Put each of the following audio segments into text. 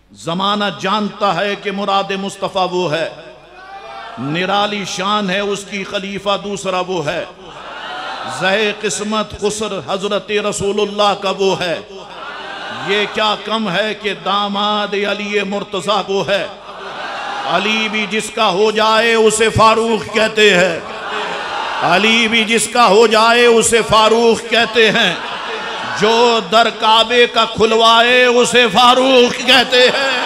जमाना जानता है कि मुराद मुस्तफ़ा वो है, निराली शान है उसकी, खलीफा दूसरा वो है, ज़हे किस्मत खुसर हजरत रसूलुल्लाह का वो है। ये क्या कम है कि दामाद अली मुर्तज़ा वो है। अली भी जिसका हो जाए उसे फारूक कहते हैं, अली भी जिसका हो जाए उसे फारूक कहते हैं, जो दर काबे का खुलवाए उसे फारूक कहते हैं।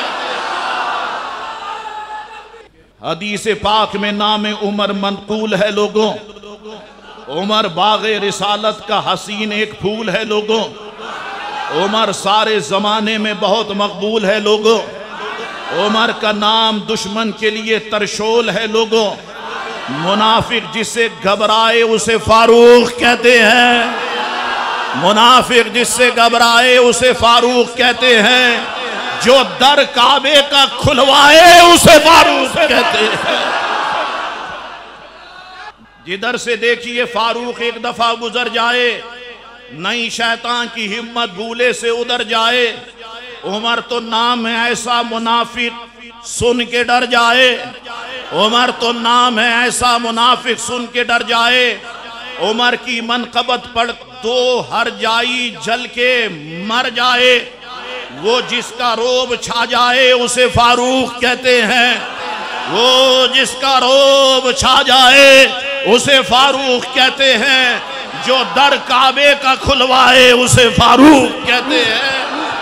हदीस पाक में नाम उमर मनकूल है लोगों, उमर बाग़े रिसालत का हसीन एक फूल है लोगों, उमर सारे जमाने में बहुत मकबूल है लोगों, उमर का नाम दुश्मन के लिए तरशोल है लोगों, मुनाफिक जिससे घबराए उसे फारूक कहते हैं, मुनाफिक जिससे घबराए उसे फारूक कहते हैं, जो दर काबे का खुलवाए उसे फारूक कहते हैं। जिधर से देखिए फारूक एक दफा गुजर जाए, नई शैतान की हिम्मत भूले से उधर जाए। उमर तो नाम है ऐसा मुनाफिक सुन के डर जाए, उमर तो नाम है ऐसा मुनाफिक सुन के डर जाए। उमर की मनकबत पढ़ तो हर जाई जल के मर जाए, वो जिसका रोब छा जाए उसे फारूक कहते हैं, वो जिसका रोब छा जाए उसे फारूक कहते हैं, जो दर काबे का खुलवाए उसे फारूक कहते हैं।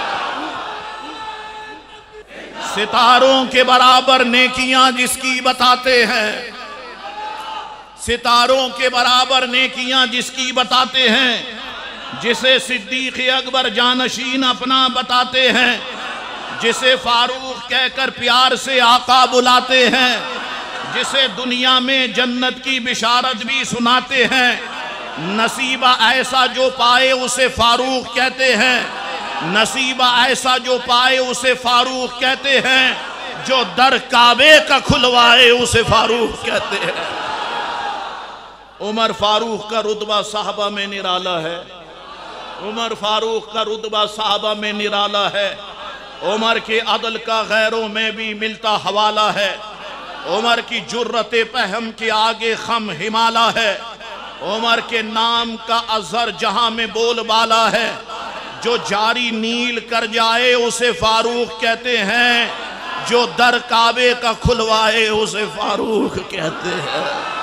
सितारों के बराबर नेकियां जिसकी बताते हैं, सितारों के बराबर नेकियां जिसकी बताते हैं, जिसे सिद्दीक़ अकबर जानशीन अपना बताते हैं, जिसे फारूक कहकर प्यार से आका बुलाते हैं, जिसे दुनिया में जन्नत की बिशारत भी सुनाते हैं। नसीबा ऐसा जो पाए उसे फारूक कहते हैं, नसीबा ऐसा जो पाए उसे फारूक कहते हैं, जो दर काबे का खुलवाए उसे फारूक कहते हैं। उमर फारूक का रुतबा साहबा में निराला है, उमर फारूक का रुतबा साहबा में निराला है। उमर के अदल का गैरों में भी मिलता हवाला है, उमर की जुर्रत पहम के आगे खम हिमाला है, उमर के नाम का अजहर जहां में बोलबाला है, जो जारी नील कर जाए उसे फारूक कहते हैं, जो दर काबे का खुलवाए उसे फारूक कहते हैं।